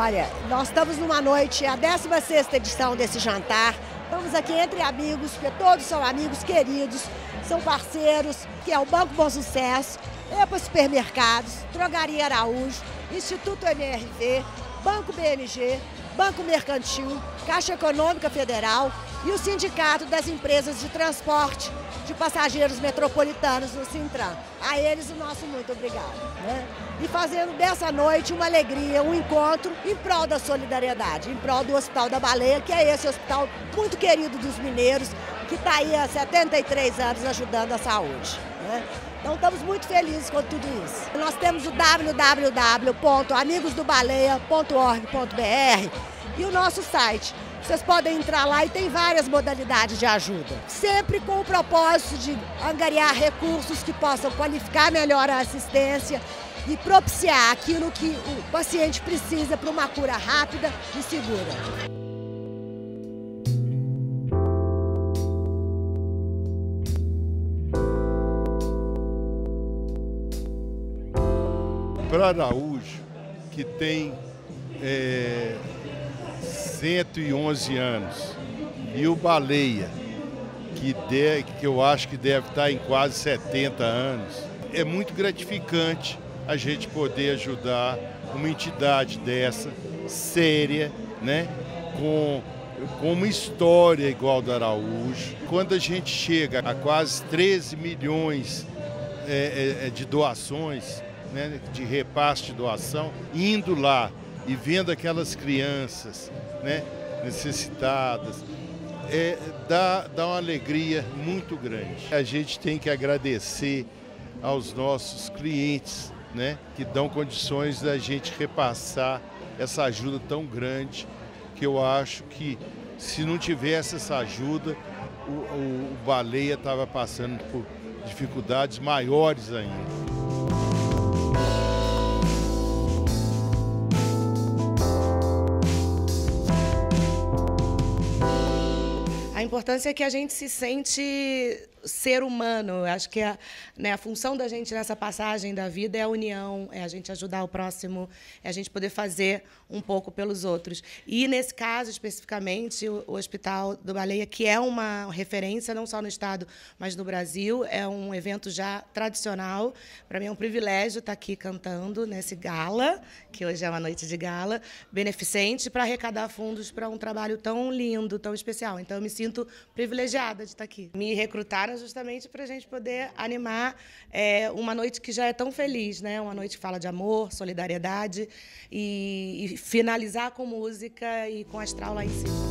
Olha, nós estamos numa noite, a 16ª edição desse jantar. Estamos aqui entre amigos, porque todos são amigos queridos, são parceiros, que é o Banco Bom Sucesso, EPA Supermercados, Drogaria Araújo, Instituto MRV, Banco BMG, Banco Mercantil, Caixa Econômica Federal e o Sindicato das Empresas de Transporte de Passageiros Metropolitanos no Sintran. A eles o nosso muito obrigado. Né? E fazendo dessa noite uma alegria, um encontro em prol da solidariedade, em prol do Hospital da Baleia, que é esse hospital muito querido dos mineiros, que está aí há 73 anos ajudando a saúde. Né? Então estamos muito felizes com tudo isso. Nós temos o www.amigosdobaleia.org.br e o nosso site. Vocês podem entrar lá e tem várias modalidades de ajuda. Sempre com o propósito de angariar recursos que possam qualificar melhor a assistência e propiciar aquilo que o paciente precisa para uma cura rápida e segura. Para Araújo, que tem 111 anos, e o Baleia, que eu acho que deve estar em quase 70 anos, é muito gratificante a gente poder ajudar uma entidade dessa, séria, né? com uma história igual da Araújo. Quando a gente chega a quase 13 milhões de doações, né, de repasse de doação, indo lá e vendo aquelas crianças, né, necessitadas, dá uma alegria muito grande. A gente tem que agradecer aos nossos clientes, né, que dão condições da gente repassar essa ajuda tão grande, que eu acho que se não tivesse essa ajuda, o Baleia estava passando por dificuldades maiores ainda. A importância é que a gente se sente ser humano. Eu acho que a função da gente nessa passagem da vida é a união, é a gente ajudar o próximo, é a gente poder fazer um pouco pelos outros. E, nesse caso, especificamente, o Hospital do Baleia, que é uma referência não só no Estado, mas no Brasil, é um evento já tradicional. Para mim é um privilégio estar aqui cantando nesse gala, que hoje é uma noite de gala, beneficente, para arrecadar fundos para um trabalho tão lindo, tão especial. Então, eu me sinto privilegiada de estar aqui. Me recrutaram justamente para a gente poder animar uma noite que já é tão feliz, né? Uma noite que fala de amor, solidariedade e finalizar com música e com astral lá em cima.